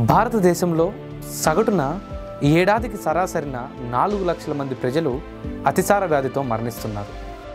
భారతదేశంలో సగటున ఏడాదికి సరాసరిన 4 లక్షల మంది ప్రజలు అతిసార వ్యాధితో మరణిస్తున్నారు.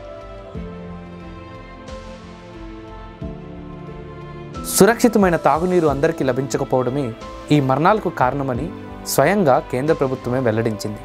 సురక్షితమైన తాగునీరు అందరికీ లభించకపోవడమే ఈ మరణాలకు కారణమని స్వయంగా కేంద్ర ప్రభుత్వమే వెల్లడించింది.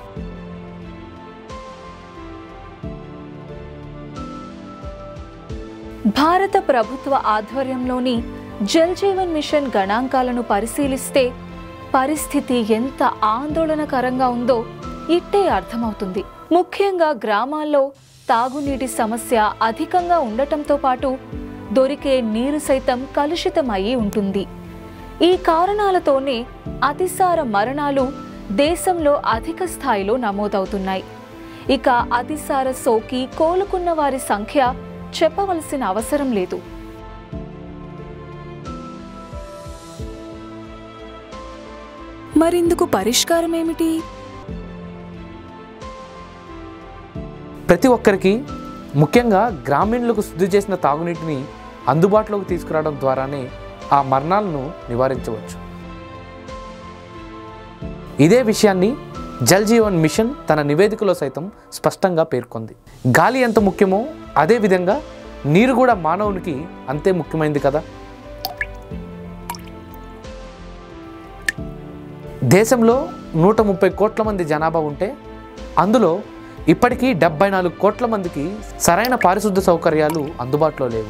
భారత ప్రభుత్వ ఆధ్వర్యంలోని జల్ జీవన్ మిషన్ గణాంకాలను పరిశీలిస్తే పరిస్థితి ఎంత ఆందోళనకరంగా ఉందో ఇట్టే అర్థమవుతుంది. ముఖ్యంగా గ్రామాల్లో తాగునీటి సమస్య అధికంగా ఉండటంతో పాటు దొరికే నీరు సైతం కలుషితమయ్యి ఉంటుంది. ఈ కారణాలతోనే అతిసార మరణాలు దేశంలో అధిక స్థాయిలో నమోదవుతున్నాయి. ఇక అతిసార సోకి కోలుకున్న వారి సంఖ్య చెప్పవలసిన అవసరం లేదు. మరిందుకు పరిష్కారం ఏమిటి? ప్రతి ఒక్కరికి, ముఖ్యంగా గ్రామీణులకు శుద్ధి చేసిన తాగునీటిని అందుబాటులోకి తీసుకురావడం ద్వారానే ఆ మరణాలను నివారించవచ్చు. ఇదే విషయాన్ని జల్ జీవన్ మిషన్ తన నివేదికలో సైతం స్పష్టంగా పేర్కొంది. గాలి ఎంత ముఖ్యమో అదేవిధంగా నీరు కూడా మానవునికి అంతే ముఖ్యమైనది కదా. దేశంలో 130 కోట్ల మంది జనాభా ఉంటే అందులో ఇప్పటికీ 74 కోట్ల మందికి సరైన పారిశుద్ధ సౌకర్యాలు అందుబాటులో లేవు.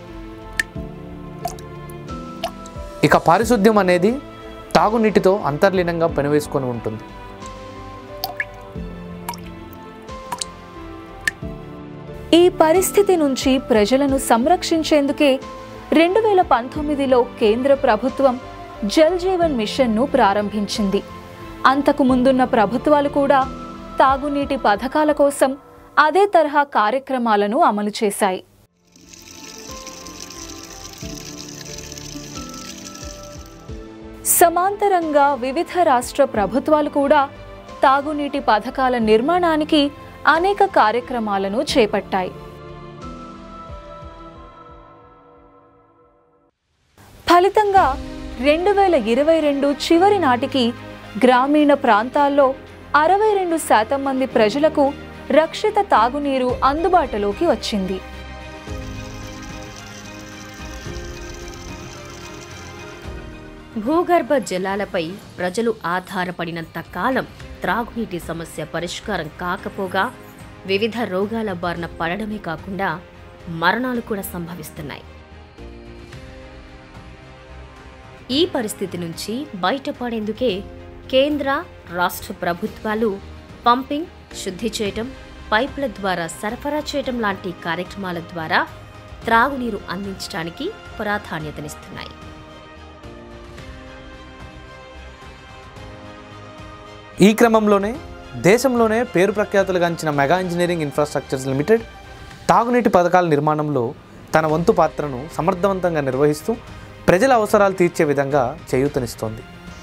ఇక పారిశుద్ధ్యం అనేది తాగునీటితో అంతర్లీనంగా పనివేసుకొని ఉంటుంది. ఈ పరిస్థితి నుంచి ప్రజలను సంరక్షించేందుకే 2019లో కేంద్ర ప్రభుత్వం జల్ జీవన్ మిషన్ను ప్రారంభించింది. అంతకు ముందున్న ప్రభుత్వాలు కూడా తాగునీటి పథకాల కోసం అదే తరహా కార్యక్రమాలను అమలు చేశాయి. సమాంతరంగా వివిధ రాష్ట్ర ప్రభుత్వాలు కూడా తాగునీటి పథకాల నిర్మాణానికి అనేక కార్యక్రమాలను చేపట్టాయి. ఫలితంగా 2022 చివరి నాటికి గ్రామీణ ప్రాంతాల్లో 62% మంది ప్రజలకు రక్షిత తాగునీరు అందుబాటులోకి వచ్చింది. భూగర్భ జలాలపై ప్రజలు ఆధారపడినంత కాలం త్రాగునీటి సమస్య పరిష్కారం కాకపోగా వివిధ రోగాల బారిన పడడమే కాకుండా మరణాలు కూడా సంభవిస్తున్నాయి. ఈ పరిస్థితి నుంచి బయటపడేందుకే కేంద్ర, రాష్ట్ర ప్రభుత్వాలు పంపింగ్, శుద్ధి చేయటం, పైపుల ద్వారా సరఫరా చేయటం లాంటి కార్యక్రమాల ద్వారా త్రాగునీరు అందించడానికి ప్రాధాన్యతనిస్తున్నాయి. ఈ క్రమంలోనే దేశంలోనే పేరు ప్రఖ్యాతులుగాంచిన మెగా ఇంజనీరింగ్ ఇన్ఫ్రాస్ట్రక్చర్స్ లిమిటెడ్ తాగునీటి పథకాల నిర్మాణంలో తన వంతు పాత్రను సమర్థవంతంగా నిర్వహిస్తూ ప్రజల అవసరాలు తీర్చే విధంగా చేయూతనిస్తోంది.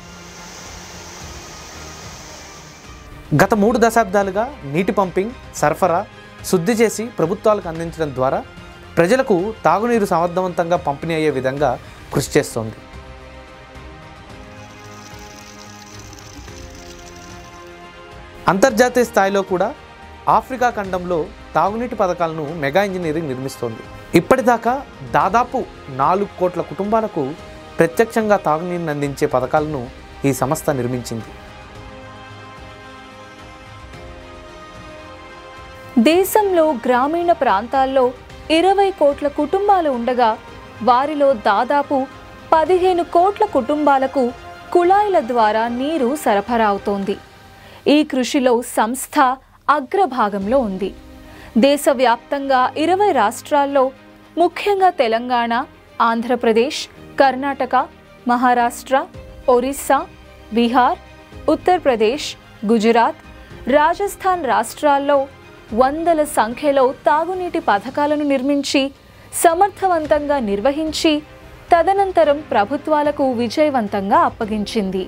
గత 3 దశాబ్దాలుగా నీటి పంపింగ్, సరఫరా, శుద్ధి చేసి ప్రభుత్వాలకు అందించడం ద్వారా ప్రజలకు తాగునీరు సమర్థవంతంగా పంపిణీ అయ్యే విధంగా కృషి చేస్తోంది. అంతర్జాతీయ స్థాయిలో కూడా ఆఫ్రికా ఖండంలో తాగునీటి పథకాలను మెగా ఇంజనీరింగ్ నిర్మిస్తోంది. ఇప్పటిదాకా దాదాపు 4 కోట్ల కుటుంబాలకు ప్రత్యక్షంగా తాగునీరుని అందించే పథకాలను ఈ సంస్థ నిర్మించింది. దేశంలో గ్రామీణ ప్రాంతాల్లో 20 కోట్ల కుటుంబాలు ఉండగా వారిలో దాదాపు 15 కోట్ల కుటుంబాలకు కుళాయిల ద్వారా నీరు సరఫరా అవుతోంది. ఈ కృషిలో సంస్థ అగ్రభాగంలో ఉంది. దేశవ్యాప్తంగా 20 రాష్ట్రాల్లో, ముఖ్యంగా తెలంగాణ, ఆంధ్రప్రదేశ్, కర్ణాటక, మహారాష్ట్ర, ఒరిస్సా, బీహార్, ఉత్తరప్రదేశ్, గుజరాత్, రాజస్థాన్ రాష్ట్రాల్లో వందల సంఖ్యలో తాగునీటి పథకాలను నిర్మించి సమర్థవంతంగా నిర్వహించి తదనంతరం ప్రభుత్వాలకు విజయవంతంగా అప్పగించింది.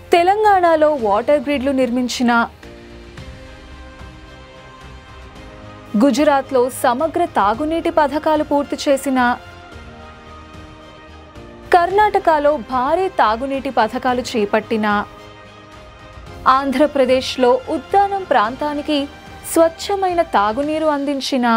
తెలంగాణలో వాటర్ గ్రిడ్లు నిర్మించిన గుజరాత్లో సమగ్ర తాగునీటి పథకాలు పూర్తి చేసిన, కర్ణాటకలో భారీ తాగునీటి పథకాలు చేపట్టిన, ఆంధ్రప్రదేశ్లో ఉద్దానం ప్రాంతానికి స్వచ్ఛమైన తాగునీరు అందించిన,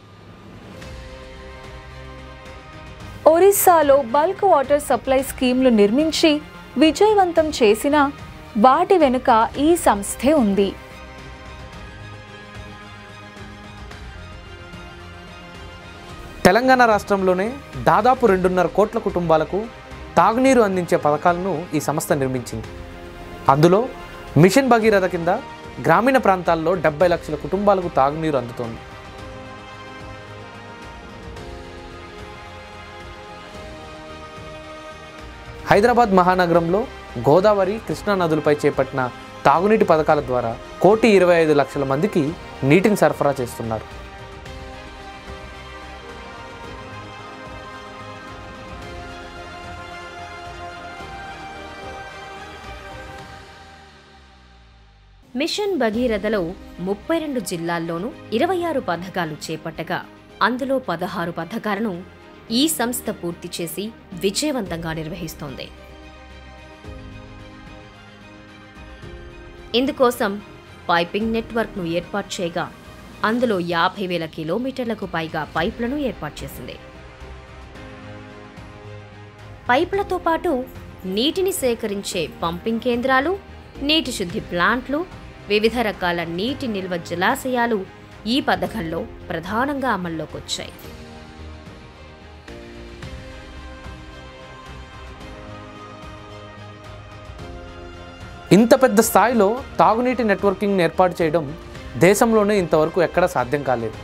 ఒరిస్సాలో బల్క్ వాటర్ సప్లై స్కీమ్లు నిర్మించి విజయవంతం చేసిన వాటి వెనుక ఈ సంస్థే ఉంది. తెలంగాణ రాష్ట్రంలోనే దాదాపు 2.5 కోట్ల కుటుంబాలకు తాగునీరు అందించే పథకాలను ఈ సంస్థ నిర్మించింది. అందులో మిషన్ భగీరథ కింద గ్రామీణ ప్రాంతాల్లో 70 లక్షల కుటుంబాలకు తాగునీరు అందుతోంది. హైదరాబాద్ మహానగరంలో గోదావరి, కృష్ణా నదులపై చేపట్టిన తాగునీటి పథకాల ద్వారా 1,25,00,000 మందికి నీటిని సరఫరా చేస్తున్నారు. మిషన్ భగీరథలో 32 జిల్లాల్లోనూ 26 పథకాలు చేపట్టగా అందులో 16 పథకాలను ఈ సంస్థ పూర్తి చేసి విజయవంతంగా నిర్వహిస్తోంది. ఇందుకోసం పైపింగ్ నెట్వర్క్ను ఏర్పాటు చేయగా అందులో 50,000 కిలోమీటర్లకు పైగా పైపులను ఏర్పాటు చేసింది. పైపులతో పాటు నీటిని సేకరించే పంపింగ్ కేంద్రాలు, నీటి శుద్ధి ప్లాంట్లు, వివిధ రకాల నీటి నిల్వ జలాశయాలు ఈ పథకంలో ప్రధానంగా అమల్లోకి వచ్చాయి. ఇంత పెద్ద స్థాయిలో తాగునీటి నెట్వర్కింగ్ని ఏర్పాటు చేయడం దేశంలోనే ఇంతవరకు ఎక్కడా సాధ్యం కాలేదు.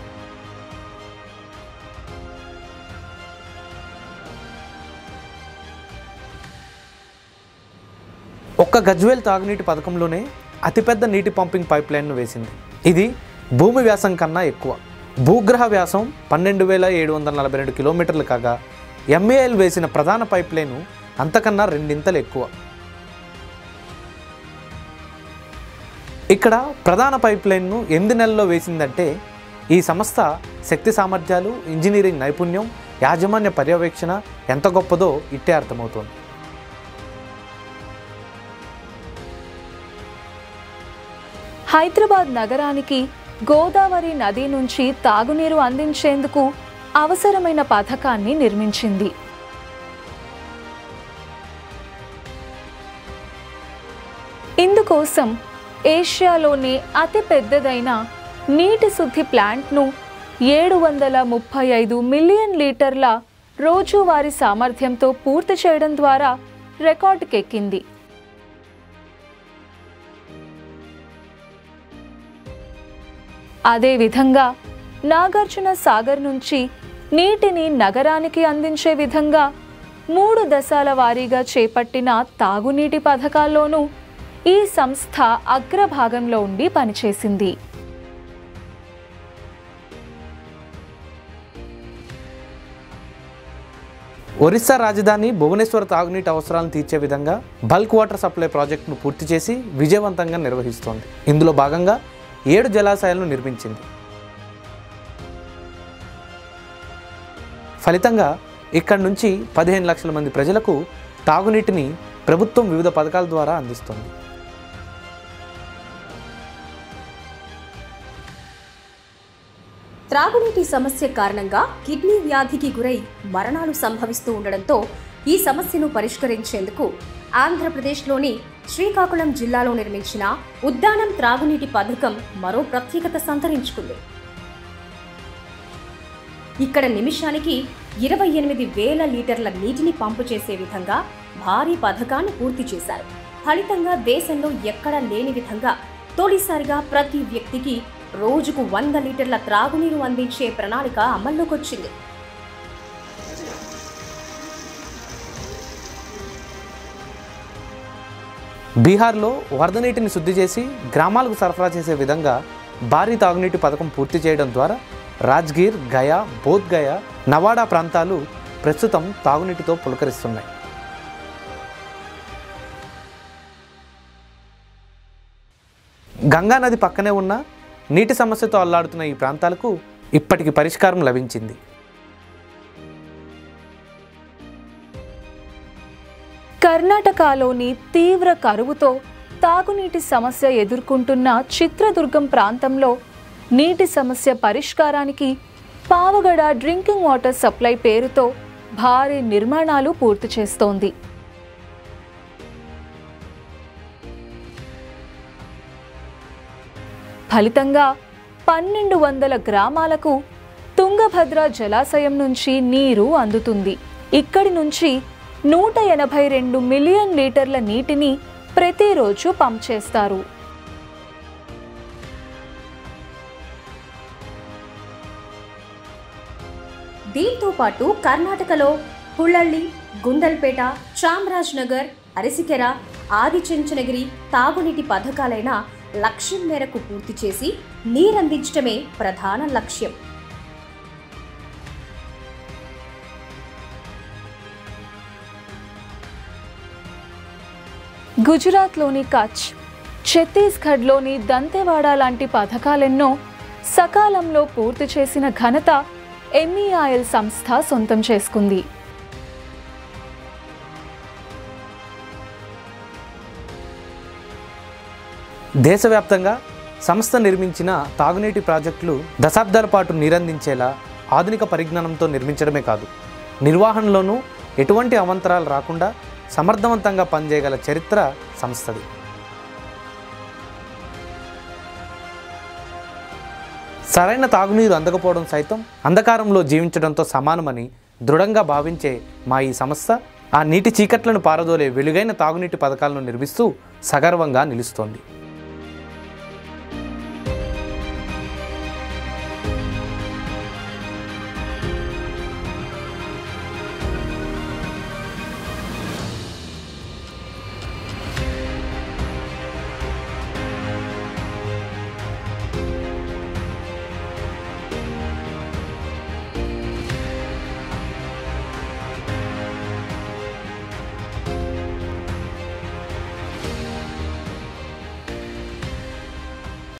ఒక్క గజ్వేల్ తాగునీటి పథకంలోనే అతిపెద్ద నీటి పంపింగ్ పైప్ లైన్ను వేసింది. ఇది భూమి వ్యాసం కన్నా ఎక్కువ. భూగ్రహ వ్యాసం 12,742 కిలోమీటర్లు కాగా ఎంఏఎల్ వేసిన ప్రధాన పైప్ లైను అంతకన్నా 2 ఎక్కువ. ఇక్కడ ప్రధాన పైప్ లైన్ను 8 నెలల్లో వేసిందంటే ఈ సంస్థ శక్తి సామర్థ్యాలు, ఇంజనీరింగ్ నైపుణ్యం, యాజమాన్య పర్యవేక్షణ ఎంత గొప్పదో ఇట్టే అర్థమవుతోంది. హైదరాబాద్ నగరానికి గోదావరి నది నుంచి తాగునీరు అందించేందుకు అవసరమైన పథకాన్ని నిర్మించింది. ఇందుకోసం ఏషియాలోనే అతి పెద్దదైన నీటి శుద్ధి ప్లాంట్ను 735 మిలియన్ లీటర్ల రోజువారీ సామర్థ్యంతో పూర్తి చేయడం ద్వారా రికార్డుకెక్కింది. అదేవిధంగా నాగార్జున సాగర్ నుంచి నీటిని నగరానికి అందించే విధంగా 3 దశల వారీగా చేపట్టిన తాగునీటి పథకాల్లోనూ ఈ సంస్థ అగ్రభాగంలో ఉండి పనిచేసింది. ఒరిస్సా రాజధాని భువనేశ్వర్ తాగునీటి అవసరాలను తీర్చే విధంగా బల్క్ వాటర్ సప్లై ప్రాజెక్టును పూర్తి చేసి విజయవంతంగా నిర్వహిస్తోంది. ఇందులో భాగంగా 7 జలాశయాలను నిర్మించింది. ఫలితంగా ఇక్కడి నుంచి 15 లక్షల మంది ప్రజలకు తాగునీటిని ప్రభుత్వం వివిధ పథకాల ద్వారా అందిస్తోంది. త్రాగునీటి సమస్య కారణంగా కిడ్నీ వ్యాధికి గురై మరణాలు సంభవిస్తూ ఉండడంతో ఈ సమస్యను పరిష్కరించేందుకు ఆంధ్రప్రదేశ్లోని శ్రీకాకుళం జిల్లాలో నిర్మించిన ఉద్దానం త్రాగునీటి పథకం మరో ప్రత్యేకత సంతరించుకుంది. ఇక్కడ నిమిషానికి 28,000 లీటర్ల నీటిని పంపు చేసే విధంగా భారీ పథకాన్ని పూర్తి చేశారు. ఫలితంగా దేశంలో ఎక్కడా లేని విధంగా తొలిసారిగా ప్రతి వ్యక్తికి రోజుకు 100 లీటర్ల త్రాగునీరు అందించే ప్రణాళిక అమల్లోకొచ్చింది. బీహార్లో వరద నీటిని శుద్ధి చేసి గ్రామాలకు సరఫరా చేసే విధంగా భారీ తాగునీటి పథకం పూర్తి చేయడం ద్వారా రాజ్గిర్, గయా, బోధ్గయా, నవాడా ప్రాంతాలు ప్రస్తుతం తాగునీటితో పులకరిస్తున్నాయి. గంగా నది పక్కనే ఉన్న నీటి సమస్యతో అల్లాడుతున్న ఈ ప్రాంతాలకు ఇప్పటికి పరిష్కారం లభించింది. కర్ణాటకలోని తీవ్ర కరువుతో తాగునీటి సమస్య ఎదుర్కొంటున్న చిత్రదుర్గం ప్రాంతంలో నీటి సమస్య పరిష్కారానికి పావగడ డ్రింకింగ్ వాటర్ సప్లై పేరుతో భారీ నిర్మాణాలు పూర్తి చేస్తోంది. ఫలితంగా 1200 గ్రామాలకు తుంగభద్ర జలాశయం నుంచి నీరు అందుతుంది. ఇక్కడి నుంచి 182 మిలియన్ లీటర్ల నీటిని ప్రతిరోజు పంప్ చేస్తారు. దీంతో పాటు కర్ణాటకలో హుళ్ళಳ್ಳಿ, గుండల్పేట, చామరాజ్ నగర్, అరసికెర, ఆదిచెంచనగిరి తాగునీటి పథకాలైన లక్ష్యం మేరకు పూర్తి చేసి నీరందించడమే ప్రధాన లక్ష్యం. గుజరాత్లోని కచ్, ఛత్తీస్గఢ్లోని దంతెవాడ లాంటి పథకాలెన్నో సకాలంలో పూర్తి చేసిన ఘనత ఎంఈఐఎల్ సంస్థ సొంతం చేసుకుంది. దేశవ్యాప్తంగా సంస్థ నిర్మించిన తాగునీటి ప్రాజెక్టులు దశాబ్దాల పాటు నీరందించేలా ఆధునిక పరిజ్ఞానంతో నిర్మించడమే కాదు, నిర్వహణలోనూ ఎటువంటి అవాంతరాలు రాకుండా సమర్థవంతంగా పనిచేయగల చరిత్ర సంస్థది. సరైన తాగునీరు అందకపోవడం సైతం అంధకారంలో జీవించడంతో సమానమని దృఢంగా భావించే మా ఈ సంస్థ ఆ నీటి చీకట్లను పారదోలే వెలుగైన తాగునీటి పథకాలను నిర్మిస్తూ సగర్వంగా నిలుస్తోంది.